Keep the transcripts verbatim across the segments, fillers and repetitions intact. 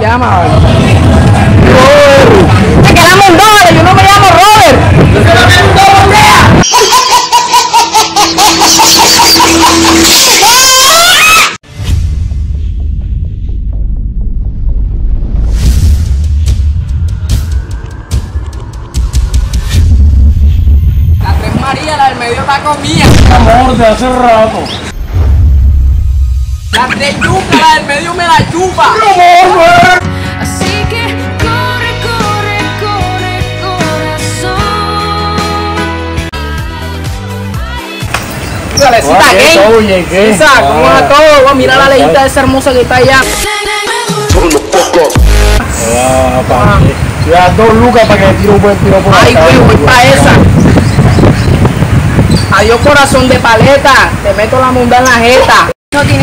llama? Robert. Es que dame un dólar, yo no me llamo Robert. ¡Dame un dólar! La Tres María, la del medio está comida. Amor, de hace rato. La Tres Yuca, la del medio me la chupa. Así que corre, corre, corre, corazón. Valecita, ¿qué? Oye, ¿qué? Esa, ¿cómo va todo? Wow, mira la leyita de esa hermosa que está allá. Ah, pa' qué. Si das dos lucas para que le tire un buen tiro por Ay, acá. güey, voy pa' esa. Adiós, corazón de paleta. Te meto la munda en la jeta. No tiene...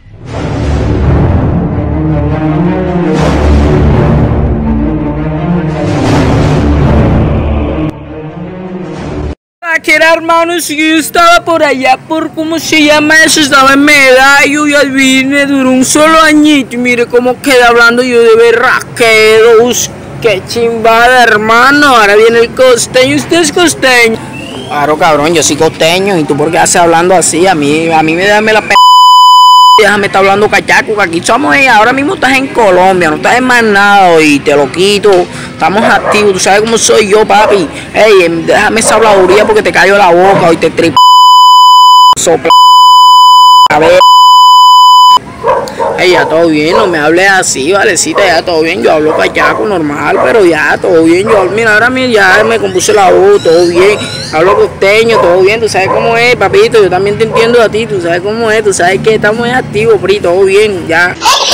Aquí era, hermanos, yo estaba por allá, por cómo se llama eso, estaba en Medallo y al vine, duró un solo añito y mire cómo queda hablando yo de berraquero. Uy, qué chimbada, hermano. Ahora viene el costeño. ¿Usted es costeño? Claro, cabrón, yo soy costeño. ¿Y tú por qué haces hablando así? A mí, a mí me dame la p... Déjame estar hablando cachaco, que aquí somos, eh, ahora mismo estás en Colombia, no estás en más nada y te lo quito. Estamos activos, tú sabes cómo soy yo, papi. Ey, déjame esa habladuría porque te cayó la boca y te trip... sopla... A ver... Ey, ya todo bien, no me hables así, valecita, ya todo bien, yo hablo cachaco normal, pero ya todo bien, yo, mira, ahora mismo ya me compuse la voz, todo bien, hablo costeño, todo bien, tú sabes cómo es, papito, yo también te entiendo a ti, tú sabes cómo es, tú sabes que estamos activos, pri, todo bien, ya.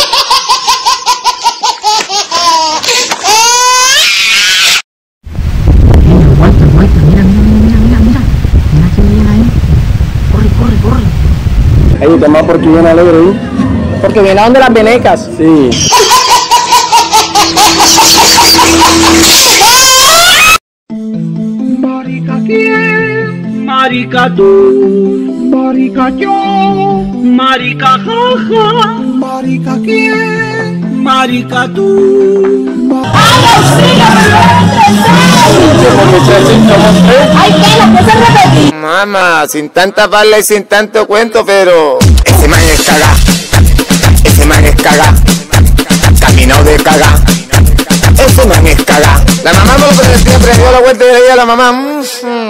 Walter, Walter, mira, mira, mira, mira, mira, mira que viene ahí, corre, corre, corre. Ey, ¿qué más por qué viene alegre ahí? Porque viene a donde las venecas. Sí. Marica quién, marica tú, marica yo, marica jaja, marica quién, marica tú. Mamá, sin tanta bala y sin tanto cuento, pero ese man es caga, ese man es caga, caminado de caga, ese man es caga. La mamá me lo decía, prendió la vuelta y le decía a la mamá, mmm,